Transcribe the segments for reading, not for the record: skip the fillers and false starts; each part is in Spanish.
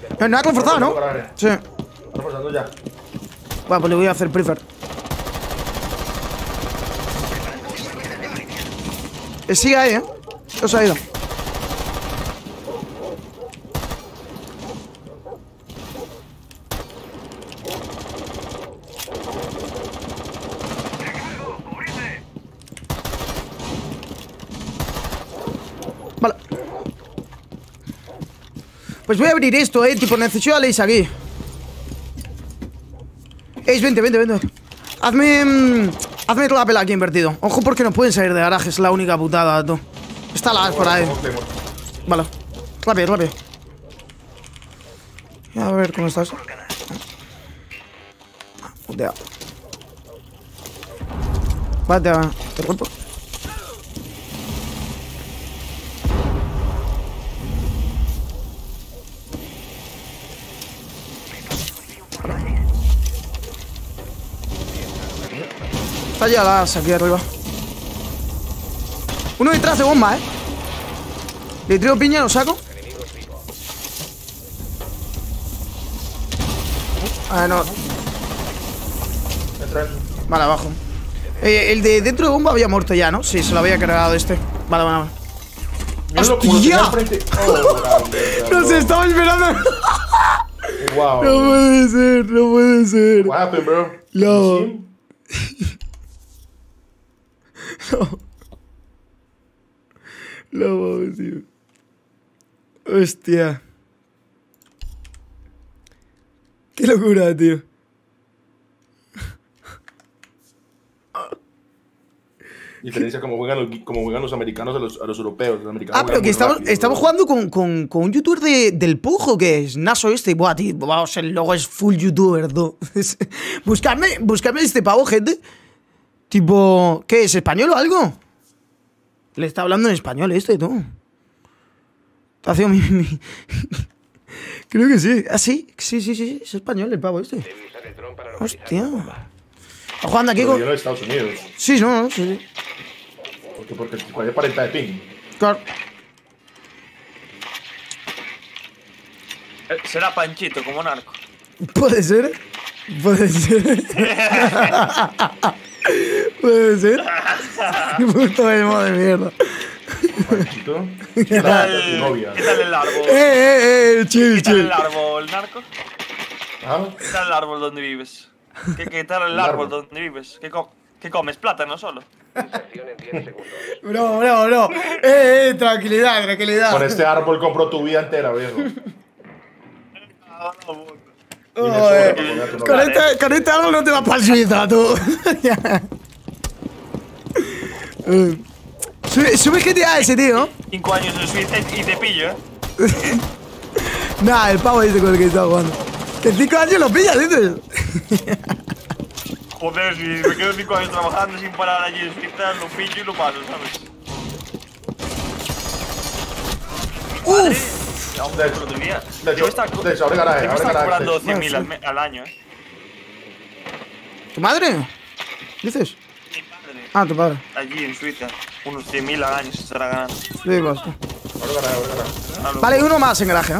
No ha forzado, ¿no? Sí. Está forzando ya. Bueno, pues le voy a hacer prefer. Sigue ahí, ¿eh? Se ha ido. Vale. Pues voy a abrir esto, tipo, necesito a Leis aquí. Ace, vente. Hazme toda la pela aquí invertido. Ojo porque no pueden salir de garaje, es la única putada, tú. Está la por ahí. Vale. Rápido. A ver cómo estás. Putea. Vale, te rompo. Está ya las aquí arriba. Uno detrás de bomba, Le tiro piña, lo saco. No. Vale, abajo. El de dentro de bomba había muerto ya, ¿no? Sí, se lo había cargado este. Vale. ¡Hostia! ¡Nos estaba esperando! Wow. No puede ser. What happened, bro? No. No mames, tío. Hostia. Qué locura, tío. Diferencia como juegan los americanos a los europeos. Los americanos pero que estamos jugando con un youtuber del Pujo, que es Naso este. Buah, tío, vamos, el logo es full youtuber, ¿no? Buscadme este pavo, gente. Tipo, ¿qué es? ¿Español o algo? Le está hablando en español este, tú. Te ha sido Creo que sí. ¿Ah, sí? Sí, es español el pavo este. Hostia. Está jugando aquí con... de Estados Unidos. Sí, no, sí. Porque cualquier parenta de ping. Claro. Será Panchito, como narco. Puede ser. Puede ser. Puto emo de mierda. Panchito. ¿Qué tal el árbol? Chill. ¿Qué tal el árbol, narco? ¿Ah? ¿Qué tal el árbol donde vives? ¿Qué tal el árbol donde vives? ¿Qué comes? ¿Plátano solo? Bro. Tranquilidad. Con este árbol compro tu vida entera, viejo. Con este árbol no te vas para Suiza, tú. Sube GTA ese, tío. 5 años en Suiza y te pillo, Nah, el pavo dice con el que está jugando. Que en 5 años lo pillas, dices. Joder, si me quedo 5 años trabajando sin parar allí en Suiza, lo pillo y lo paso, ¿sabes? Uff. De hecho, abre garaje. Yo me está cobrando 100.000 al año, ¿Tu madre? ¿Dices? Mi padre. Ah, tu padre. Allí en Suiza. Unos 100.000 al año se estará ganando. Sí, basta. Abre garaje. Vale, uno más en garaje,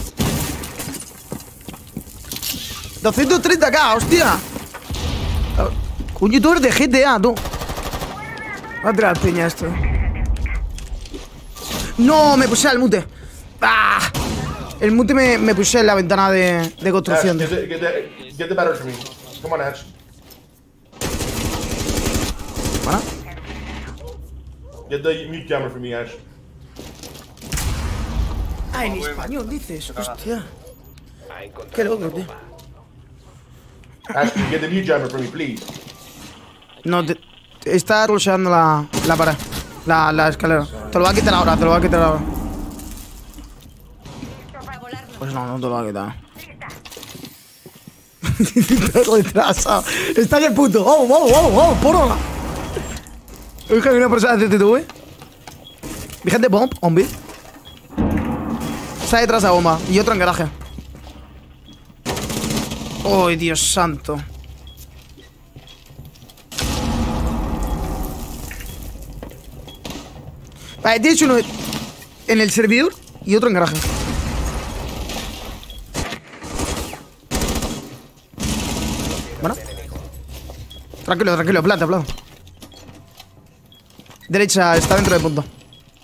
230k, hostia. Un youtuber de GTA, tú. Va a tirar piña esto. No, me puse al mute. ¡Ah! El mute me puse en la ventana de construcción. Ash, get the battery for me. Come on, Ash. ¿Para? Get the mute jammer for me, Ash. Ah, en español dices. Hostia. Qué loco, tío. Ash, get the mute jammer for me, please. No, está rusheando la pared. La escalera. Te lo va a quitar ahora, Pues no te lo va a quitar. Está retrasado. Está en el punto. ¡Oh, porra! Es que hay una persona de CTV. Vigente bomb, on beat. Está detrás de la bomba. Y otro en garaje. ¡Oh, Dios santo! Vale, tienes uno en el servidor y otro en garaje. Bueno. Tranquilo, tranquilo, planta, planta. Derecha, está dentro del punto.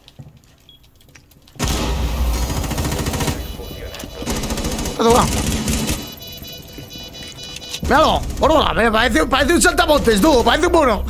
Todo va. Míralo, gorda, me parece un saltamontes, tú, parece un mono.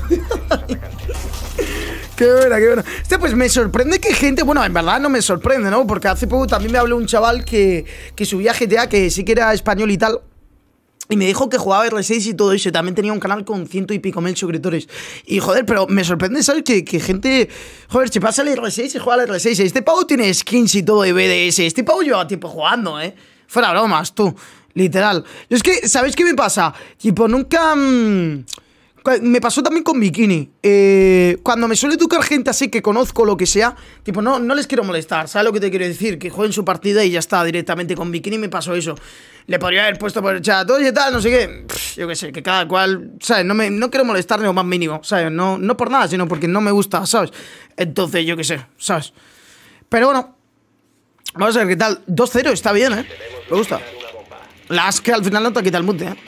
Qué buena, qué buena. Pues me sorprende que gente, bueno, en verdad no me sorprende, ¿no? Porque hace poco también me habló un chaval que subía GTA, que sí que era español y tal. Y me dijo que jugaba R6 y todo eso. Y también tenía un canal con 100 y pico mil suscriptores. Y joder, pero me sorprende, ¿sabes? Que gente... Joder, se pasa el R6 y juega al R6. Este pavo tiene skins y todo de BDS. Este pavo lleva tiempo jugando, ¿eh? Fuera bromas, tú. Literal. Yo es que, ¿sabes qué me pasa? Tipo, nunca... Me pasó también con Bikini. Cuando me suele tocar gente así que conozco lo que sea, tipo, no les quiero molestar. ¿Sabes lo que te quiero decir? Que jueguen su partida y ya está. Directamente con Bikini me pasó eso. Le podría haber puesto por el chat, oye, tal, no sé qué. Yo qué sé, que cada cual, ¿sabes? No quiero molestar ni lo más mínimo, ¿sabes? No por nada, sino porque no me gusta, ¿sabes? Entonces, yo qué sé, ¿sabes? Pero bueno, vamos a ver qué tal. 2-0, está bien, ¿eh? Me gusta. Las que al final no te quita el mute, ¿eh?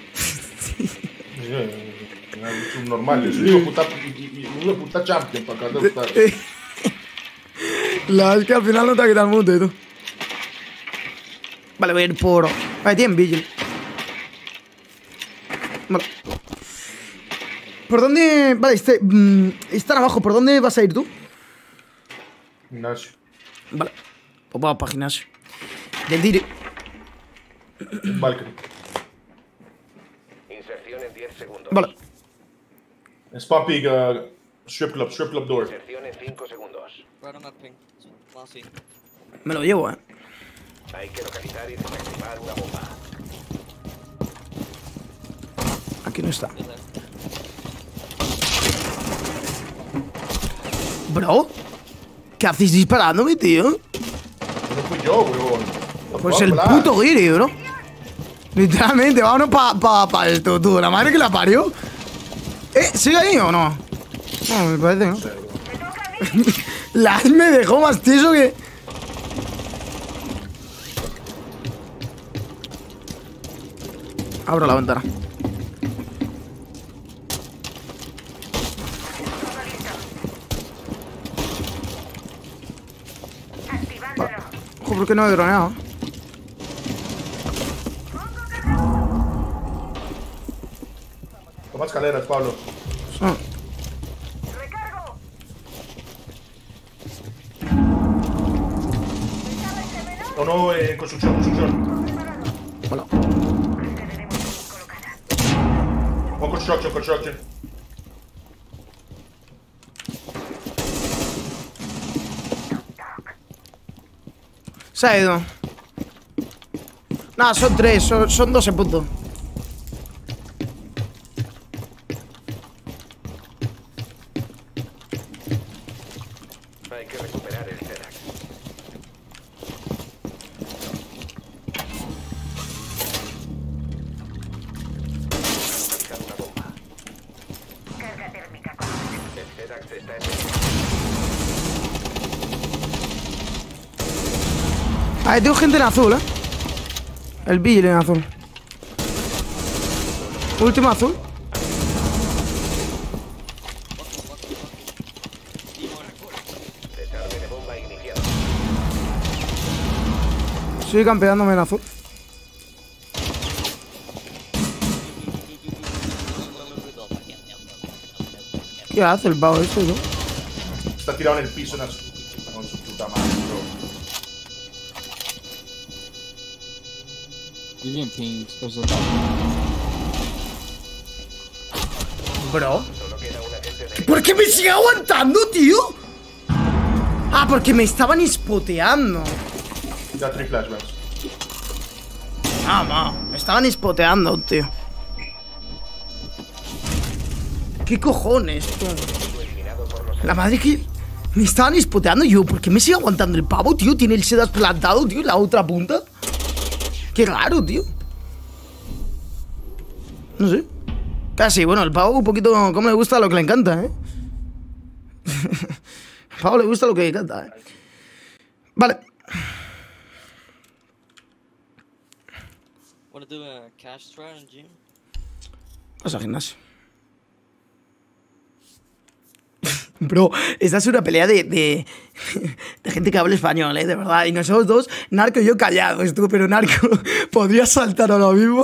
Es un normal, es un puta champion para acá de gustar. Las que al final no te quita el mute, tú. Vale, voy a ir por... Vale, tienen Vigil. Vale. ¿Por dónde...? Vale, están abajo. ¿Por dónde vas a ir tú? Gimnasio. Vale. Pues vamos para gimnasio. Del dire. Valkyrie. Inserción en 10 segundos. Vale. Spapping, strip club door. Inserción en 5 segundos. Me lo llevo, Hay que localizar y desactivar una bomba. Aquí no está. Bro, ¿qué haces disparándome, tío? No fui yo, weón. Pues el puto Guiri, bro. Literalmente, vámonos pa esto, tú. La madre que la parió. ¿Sigue ahí o no? No, me parece, ¿no? Las me dejó más tieso que... Abro la ventana. Vale. Ojo, ¿por qué no he droneado? Toma escaleras, Pablo. Ah. No, construcción. Hola. Construction. Se ha ido. Nada, son 3, son 2 en punto. Hay que recuperar el Zerax. Una bomba. Carga térmica. El Zerax está en Ahí tengo gente en azul, El Vigil en azul. Último azul. desarme de bomba iniciado. Sigue campeándome en azul. ¿Qué hace el pavo este, no? Está tirado en el piso con su puta madre, bro. Million pings. There's a Bro. Solo queda un agente de... ¿Por qué me sigue aguantando, tío? Ah, porque me estaban spoteando. Ya 3 flashbangs. Ah, me estaban spoteando, tío. ¿Qué cojones, tío? eliminado por los... La madre que... Me estaban spoteando yo. ¿Por qué me sigue aguantando el pavo, tío? Tiene el sedas plantado, tío, en la otra punta. Qué raro, tío. No sé. Casi, bueno, el pavo un poquito... Como le gusta lo que le encanta, Al pavo le gusta lo que le encanta, Vale. Wanna do a cash strategy? Vas al gimnasio. Bro, esta es una pelea de gente que habla español, de verdad. Y nosotros dos, Narco y yo callados, tú, pero Narco podría saltar ahora mismo.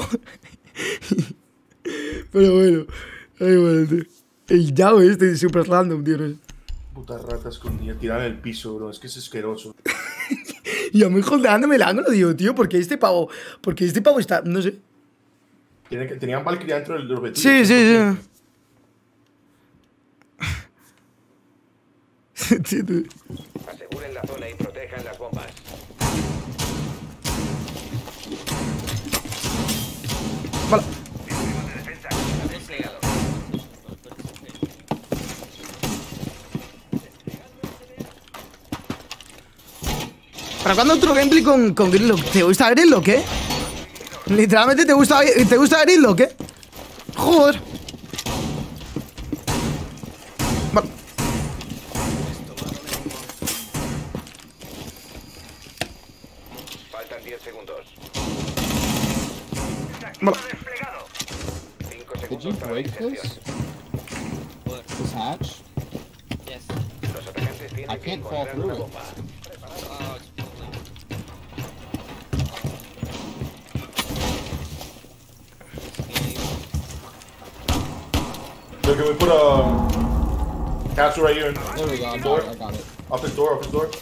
Pero bueno, ahí bueno, tío. El Yao este es super random, tío. No sé. Putas ratas con tiran en el piso, bro. Es que es asqueroso. Y a mí holdeándome el ángulo, digo, tío, porque este pavo está, no sé. Tenían Valkyria dentro del objetivo. Sí, sí, sí. Sí, tú. Aseguren la zona y protejan las bombas. Vale. ¿Para cuándo otro gameplay con Gridlock? ¿Te gusta Gridlock, eh? Literalmente te gusta Gridlock, eh? Joder. Vale. Faltan 10 segundos. Vale. 5 Did you segundos para la break inserción. this hatch? Yes. Los atacantes I tienen que can't fall encontrar through una it. bomba. Oh, it's probably. Look, can we put a capsule right here? There we go. I Door. got it. Off his door, off his door.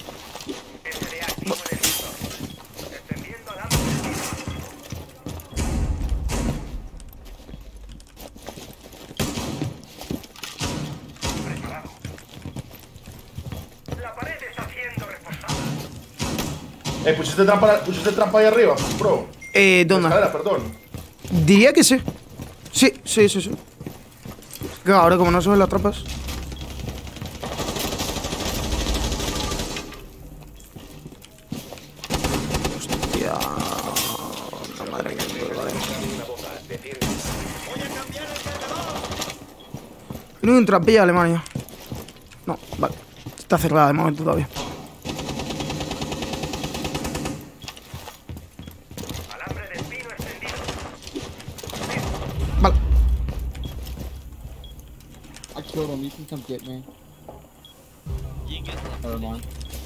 La pared está siendo reforzada. Pusiste trampa ahí arriba, bro. ¿Dónde? Escalera, perdón. Diría que sí. Sí. Que ahora como no suben las trampas. Hostia. La madre mía, vale. Tiene un trampilla Alemania. No, vale. Está cerrada de momento todavía. Alambre de espino extendido. Vale. I killed him. You can come get me. Never mind.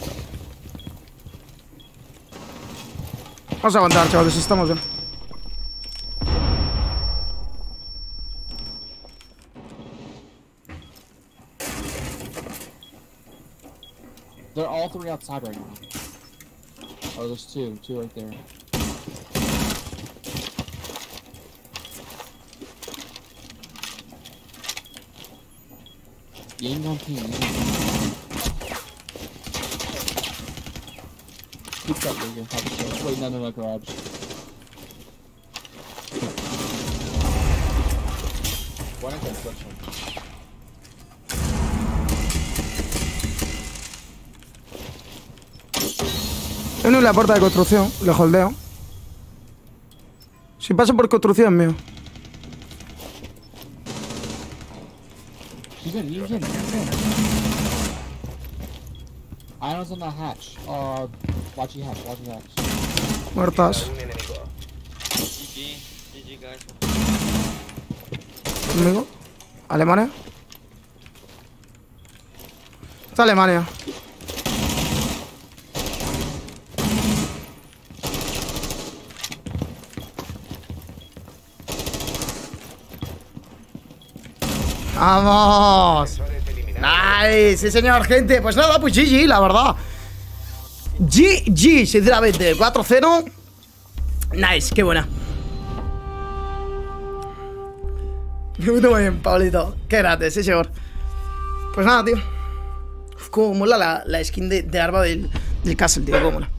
Vamos a aguantar, chavales, estamos bien. They're all three outside right now. Oh, there's two right there. Ying on team. Keep that Luger. Have a chance. Wait, no, garage. One in construction. Hay uno en la puerta de construcción, le holdeo. Si paso por construcción, mío. He's in. Iron's on the hatch. Watch your hatch. Muertas. Un enemigo. GG, guys. Conmigo. Alemania. Está Alemania. ¡Vamos! Defensores eliminados. Nice, sí señor, gente. Pues nada, pues GG, la verdad. GG, sinceramente. 4-0. Nice, qué buena. Muy bien, Pablito. Qué grande, sí señor. Pues nada, tío. Uf, cómo mola la skin de arma del Castle, tío. Cómo mola.